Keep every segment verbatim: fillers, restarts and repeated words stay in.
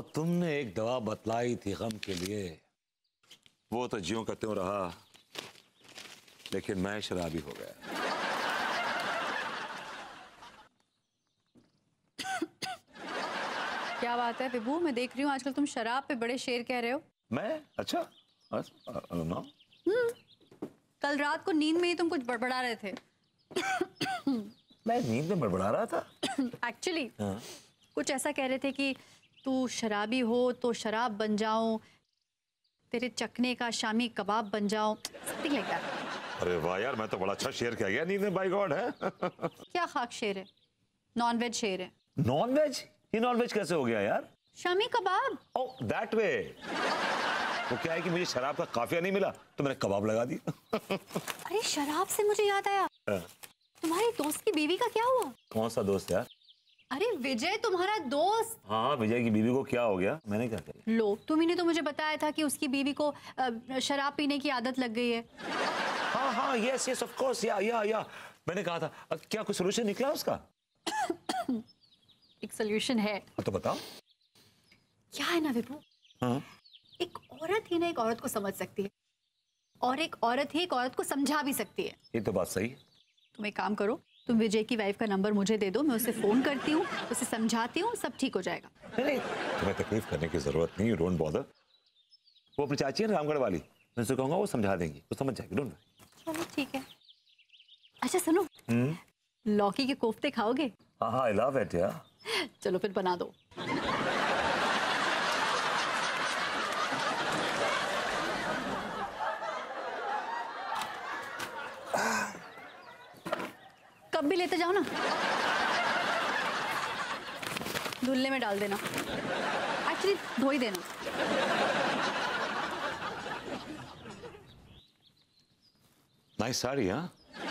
तुमने एक दवा बतलाई थी गम के लिए, वो तो ज्यों का त्यों रहा, लेकिन मैं शराबी हो गया। क्या बात है विभू, मैं देख रही हूँ आजकल तुम शराब पे बड़े शेर कह रहे हो। मैं? अच्छा, ना कल रात को नींद में ही तुम कुछ बड़बड़ा रहे थे। मैं नींद में बड़बड़ा रहा था एक्चुअली हाँ। कुछ ऐसा कह रहे थे कि तू शराबी हो तो शराब बन जाऊं, तेरे चखने का शामी कबाब बन जाऊं, समथिंग लाइक दैट। अरे वाह यार, मैं तो बड़ा अच्छा शेर कह गया नींद में, बाय गॉड है। क्या खाक शेर है? नॉन वेज शेर है। Non veg? ये नॉन वेज कैसे हो गया यार? Shami kebab. Oh that way. वो क्या है कि मुझे शराब का काफिया नहीं मिला तो मैंने कबाब लगा दी। अरे शराब से मुझे याद आया, तुम्हारी दोस्त की बीवी का क्या हुआ? कौन सा दोस्त यार? अरे विजय, तुम्हारा दोस्त। हाँ, विजय की बीवी को क्या हो गया? मैंने क्या किया? लो, तुम्ही ने तो मुझे बताया था कि उसकी बीवी को शराब पीने की आदत लग गई है। हाँ हाँ, यस यस ऑफ कोर्स, या या या मैंने कहा था। क्या कोई सोल्यूशन निकला उसका? एक सोल्यूशन है। तो बताओ। क्या है ना विभू, हाँ? एक औरत ही ना एक औरत को समझ सकती है, और एक औरत ही एक औरत को समझा भी सकती है। ये तो बात सही है। तुम एक काम करो, तुम विजय की वाइफ का नंबर मुझे दे दो, मैं उसे फोन करती हूँ, उसे समझाती हूँ, सब ठीक हो जाएगा। नहीं, तुम्हें तकलीफ करने की जरूरत नहीं, डोंट बॉदर। वो अपनी चाची है ना रामगढ़ वाली, मैं उसे कहूंगा, वो समझा देंगी, वो समझ जाएगी, डोंट वरी। चलो ठीक है। अच्छा सुनो, लौकी के कोफ्ते खाओगे? हाँ हाँ, आई लव इट यार। चलो फिर बना दो। कब भी लेते जाओ ना, धुलने में डाल देना, एक्चुअली धो ही देना। नाइस साड़ी। हाँ,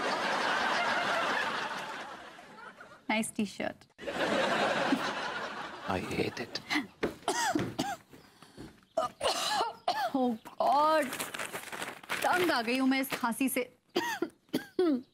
nice T shirt. I hate it. Oh God, तंग आ गई हूं मैं इस खांसी से।